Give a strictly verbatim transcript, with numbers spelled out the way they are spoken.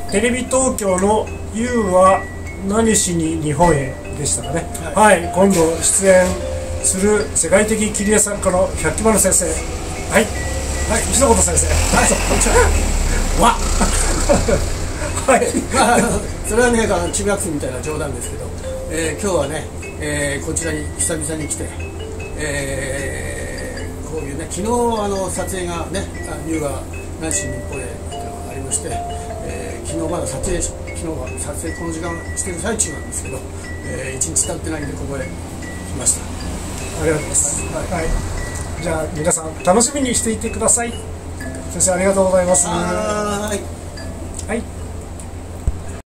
テレビ東京の「ユーは何しに日本へ」でしたかね。はい、はい、今度出演する世界的切り絵作家の百鬼丸先生、はいはい一言先生、はいこんにちはわはい、まあ、それはね中学生みたいな冗談ですけど、えー、今日はね、えー、こちらに久々に来て、えー、こういうね昨日あの撮影がね「ユーは何しに日本へ」ありまして、えー、昨日まだ撮影昨日は撮影この時間してる最中なんですけど、えー、一日経ってないんでここへ来ました。ありがとうございます。はい、はい、じゃあ皆さん楽しみにしていてください。先生ありがとうございます。はい。はい。